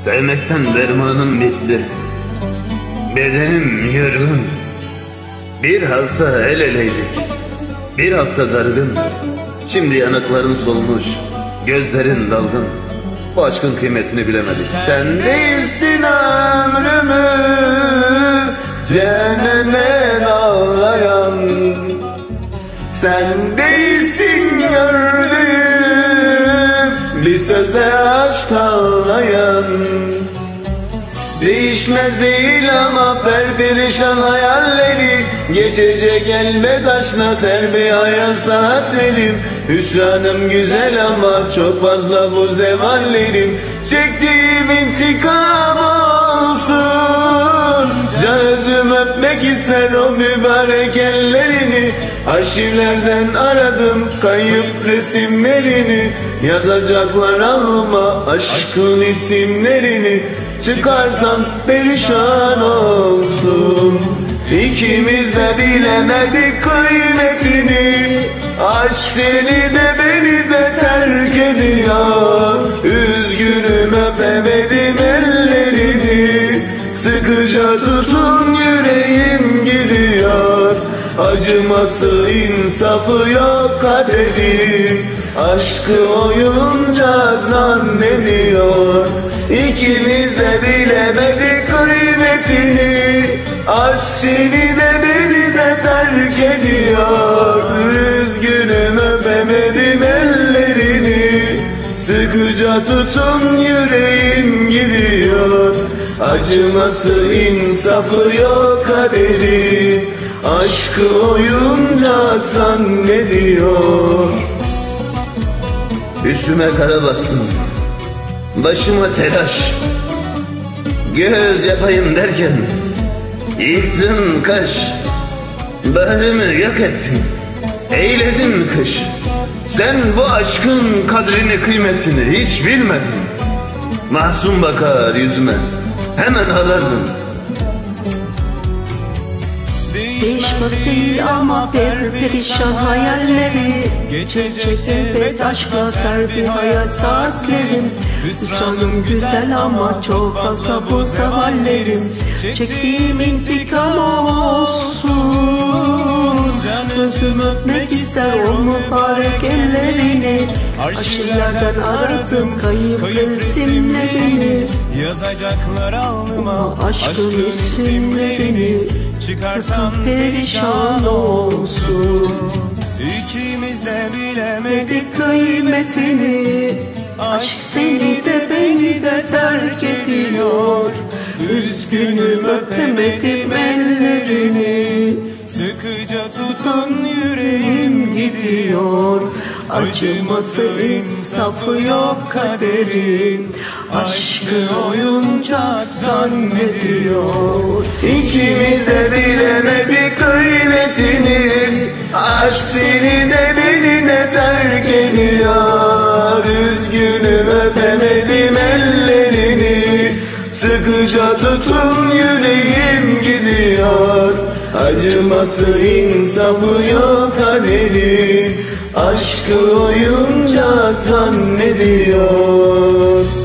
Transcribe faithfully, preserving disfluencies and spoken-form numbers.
Sevmekten dermanım bitti. Bedenim yorgun. Bir hafta el eleydik, bir hafta dargın. Şimdi yanakların solmuş, gözlerin dalgın. Bu aşkın kıymetini bilemedik. Sen değilsin ömrümü cehenneme ağlayan. Sen değilsin gördüğüm bir sözle aşk ağlayan. Değişmez değil ama perperişan hayalleri, geçecek elbet aşkına serbi hayal saatlerim. Hüsranım güzel ama çok fazla bu zevallerim. Çektiğim intikam olsun. Can özüm öpmek ister o mübarek ellerini. Arşivlerden aradım kayıp resimlerini. Yazacaklar alma aşkın isimlerini. Çıkarsan perişan olsun. İkimiz de bilemedik kıymetini. Aşk seni de beni de terk ediyor. Üzgünüm öpemedim ellerini. Sıkıca tutun yüreğim gidiyor. Acıması insafı yok kaderim. Aşkı oyunca zannediyor. İkimiz de bilemedik kıymetini. Aşk seni de beni de terk ediyor. Üzgünüm öpemedim ellerini. Sıkıca tutun yüreğim gidiyor. Acıması insafı yok kaderin. Aşkı oyunca zannediyor. Üstüme kara bassın, başıma telaş. Göz yapayım derken yıktın kaş. Baharımı yok ettin, eyledin kış. Sen bu aşkın kadrini kıymetini hiç bilmedin. Mahzun bakar yüzüme, hemen ağlardın. Değişmez değil ama perperişan hayalleri, geçecek elbet aşkla serbi hayal saatlerim. Hüsranım güzel ama çok fazla bu zavallerim. Çektiğim intikam olsun. Gözüm öpmek ister o mübarek ellerini. Arşivlerden aradım kayıp resimlerini. Yazacaklar alnıma aşkın isimlerini. Çıkartan perişan olsun. İkimiz de bilemedik kıymetini. Aşk seni de beni de terk ediyor. Üzgünüm öpemedim ellerini. Sıkıca tutun yüreğim gidiyor. Acıması insafı yok kaderin. Aşkı oyuncak zannediyor. İkimiz de bilemedik kıymetini. Aşk seni de beni de terk ediyor. Üzgünüm öpemedim ellerini. Sıkıca tutun yüreğim gidiyor. Acıması insafı yok kaderin. Aşkı oyunca zannediyor.